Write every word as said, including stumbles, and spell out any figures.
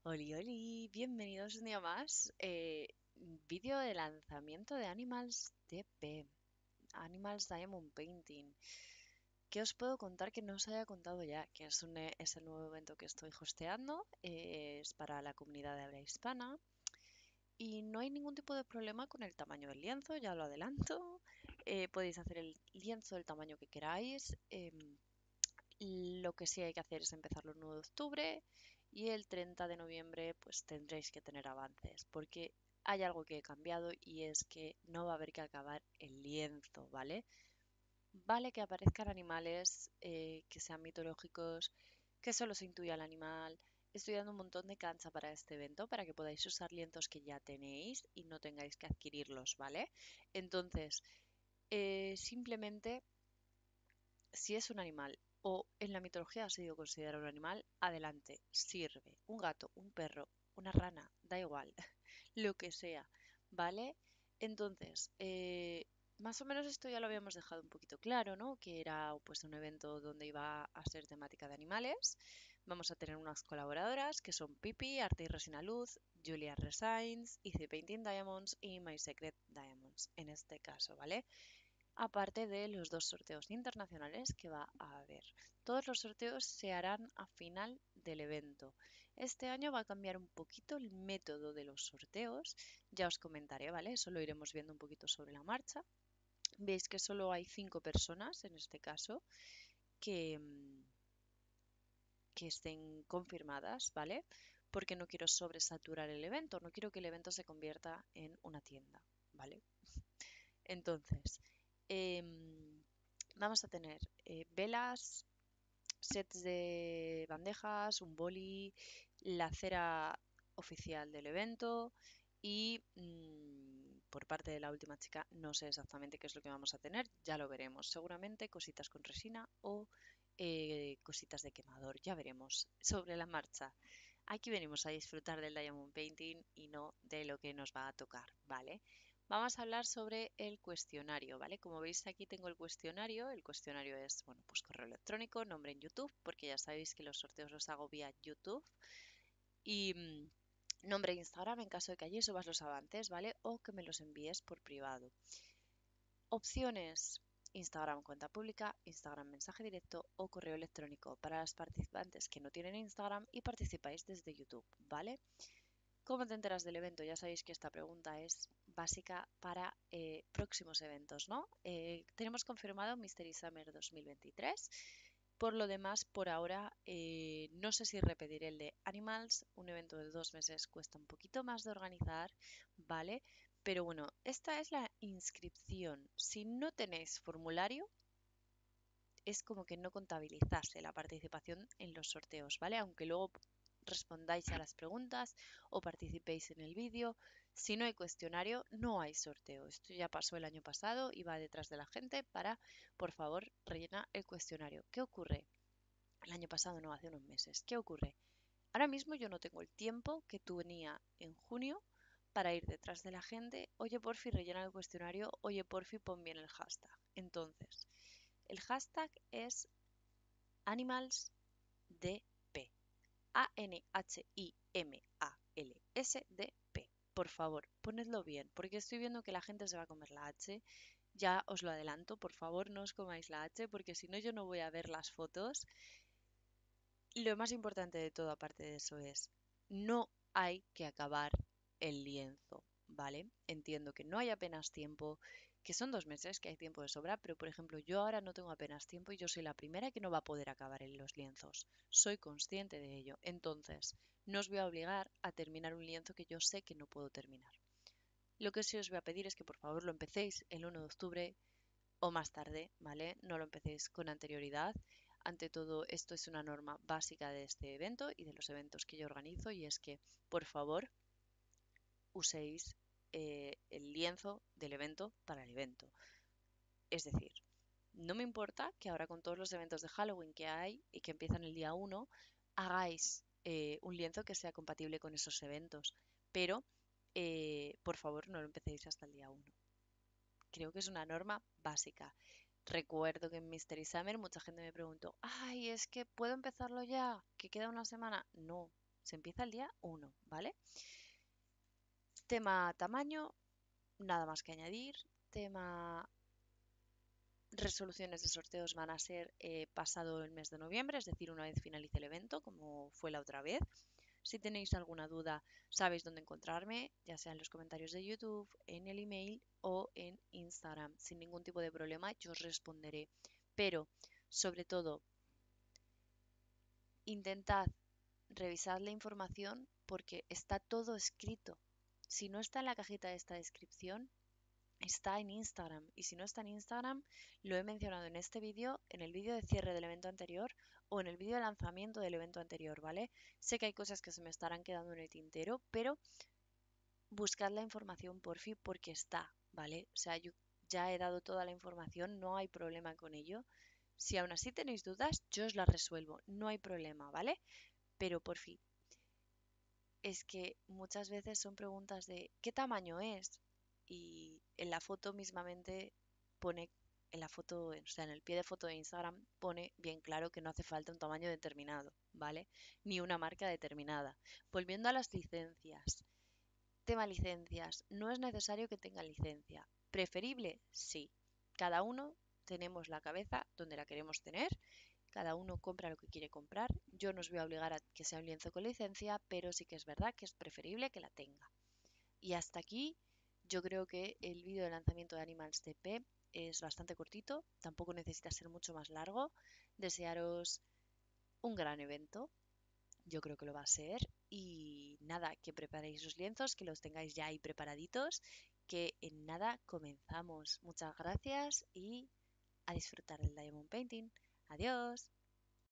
Oli, oli, bienvenidos un día más. Eh, vídeo de lanzamiento de Animals D P, Animals Diamond Painting. ¿Qué os puedo contar que no os haya contado ya? Que es, un, e- es el nuevo evento que estoy hosteando, eh, es para la comunidad de habla hispana y no hay ningún tipo de problema con el tamaño del lienzo, ya lo adelanto. Eh, podéis hacer el lienzo del tamaño que queráis. em, lo que sí hay que hacer es empezarlo el nueve de octubre y el treinta de noviembre pues tendréis que tener avances porque hay algo que he cambiado y es que no va a haber que acabar el lienzo, ¿vale? Vale que aparezcan animales eh, que sean mitológicos, que solo se intuya el animal. Estoy dando un montón de cancha para este evento para que podáis usar lienzos que ya tenéis y no tengáis que adquirirlos, ¿vale? Entonces, eh, simplemente si es un animal o en la mitología ha sido considerado un animal, adelante, sirve. Un gato, un perro, una rana, da igual, lo que sea, ¿vale? Entonces, eh, más o menos esto ya lo habíamos dejado un poquito claro, ¿no? Que era pues un evento donde iba a ser temática de animales. Vamos a tener unas colaboradoras que son Pipi, Arte y Resina Luz, Julia Resines, Easy Painting Diamonds y My Secret Diamonds, en este caso, ¿vale? Aparte de los dos sorteos internacionales que va a haber. Todos los sorteos se harán a final del evento. Este año va a cambiar un poquito el método de los sorteos, ya os comentaré, ¿vale? Eso lo iremos viendo un poquito sobre la marcha. Veis que solo hay cinco personas en este caso que, mm, que estén confirmadas, ¿vale? Porque no quiero sobresaturar el evento, no quiero que el evento se convierta en una tienda, ¿vale? Entonces, em, vamos a tener eh, velas, sets de bandejas, un boli, la cera oficial del evento y mm, por parte de la última chica no sé exactamente qué es lo que vamos a tener, ya lo veremos. Seguramente cositas con resina o eh, cositas de quemador, ya veremos sobre la marcha. Aquí venimos a disfrutar del Diamond Painting y no de lo que nos va a tocar, ¿vale? Vamos a hablar sobre el cuestionario, ¿vale? Como veis aquí tengo el cuestionario. El cuestionario es, bueno, pues correo electrónico, nombre en YouTube, porque ya sabéis que los sorteos los hago vía YouTube. Y mm, nombre en Instagram en caso de que allí subas los avances, ¿vale? O que me los envíes por privado. Opciones. Instagram cuenta pública, Instagram mensaje directo o correo electrónico para las participantes que no tienen Instagram y participáis desde YouTube, ¿vale? ¿Cómo te enteras del evento? Ya sabéis que esta pregunta es básica para eh, próximos eventos, ¿no? Eh, tenemos confirmado Mystery Summer dos mil veintitrés. Por lo demás, por ahora, eh, no sé si repetiré el de Animals. Un evento de dos meses cuesta un poquito más de organizar, ¿vale? Pero bueno, esta es la inscripción. Si no tenéis formulario, es como que no contabilizase la participación en los sorteos, ¿vale? Aunque luego respondáis a las preguntas o participéis en el vídeo, si no hay cuestionario, no hay sorteo. Esto ya pasó el año pasado y va detrás de la gente para, por favor, rellenar el cuestionario. ¿Qué ocurre? El año pasado, no, hace unos meses. ¿Qué ocurre? Ahora mismo yo no tengo el tiempo que tenía en junio para ir detrás de la gente. Oye, porfi, rellena el cuestionario. Oye, porfi, pon bien el hashtag. Entonces, el hashtag es AnimalsDP. A N H I M A L S D P. Por favor, ponedlo bien, porque estoy viendo que la gente se va a comer la H. Ya os lo adelanto, por favor, no os comáis la H, porque si no yo no voy a ver las fotos. Lo más importante de todo, aparte de eso, es no hay que acabar el lienzo, ¿vale? Entiendo que no hay apenas tiempo, que son dos meses, que hay tiempo de sobra, pero por ejemplo, yo ahora no tengo apenas tiempo y yo soy la primera que no va a poder acabar en los lienzos. Soy consciente de ello. Entonces, no os voy a obligar a terminar un lienzo que yo sé que no puedo terminar. Lo que sí os voy a pedir es que por favor lo empecéis el uno de octubre o más tarde, ¿vale? No lo empecéis con anterioridad. Ante todo, esto es una norma básica de este evento y de los eventos que yo organizo y es que, por favor, uséis eh, el lienzo del evento para el evento. Es decir, no me importa que ahora con todos los eventos de Halloween que hay y que empiezan el día uno, hagáis eh, un lienzo que sea compatible con esos eventos, pero eh, por favor no lo empecéis hasta el día uno. Creo que es una norma básica. Recuerdo que en Mystery Summer mucha gente me preguntó, ay, es que ¿puedo empezarlo ya? ¿Que queda una semana? No, Se empieza el día uno, ¿vale? Tema tamaño, nada más que añadir. Tema resoluciones de sorteos van a ser eh, pasado el mes de noviembre, es decir, una vez finalice el evento, como fue la otra vez. Si tenéis alguna duda, sabéis dónde encontrarme, ya sea en los comentarios de YouTube, en el email o en Instagram. Sin ningún tipo de problema, yo os responderé. Pero, sobre todo, intentad revisar la información porque está todo escrito. Si no está en la cajita de esta descripción, está en Instagram. Y si no está en Instagram, lo he mencionado en este vídeo, en el vídeo de cierre del evento anterior o en el vídeo de lanzamiento del evento anterior, ¿vale? Sé que hay cosas que se me estarán quedando en el tintero, pero buscad la información por fin porque está, ¿vale? O sea, yo ya he dado toda la información, no hay problema con ello. Si aún así tenéis dudas, yo os las resuelvo, no hay problema, ¿vale? Pero por fin, es que muchas veces son preguntas de ¿qué tamaño es? Y en la foto mismamente pone, en la foto, o sea, en el pie de foto de Instagram pone bien claro que no hace falta un tamaño determinado, ¿vale? Ni una marca determinada. Volviendo a las licencias. Tema licencias. No es necesario que tenga licencia. ¿Preferible? Sí. Cada uno tenemos la cabeza donde la queremos tener. Cada uno compra lo que quiere comprar. Yo no os voy a obligar a que sea un lienzo con licencia, pero sí que es verdad que es preferible que la tenga. Y hasta aquí, yo creo que el vídeo de lanzamiento de Animals T P es bastante cortito, tampoco necesita ser mucho más largo. Desearos un gran evento, yo creo que lo va a ser. Y nada, que preparéis los lienzos, que los tengáis ya ahí preparaditos, que en nada comenzamos. Muchas gracias y a disfrutar del Diamond Painting. Adiós.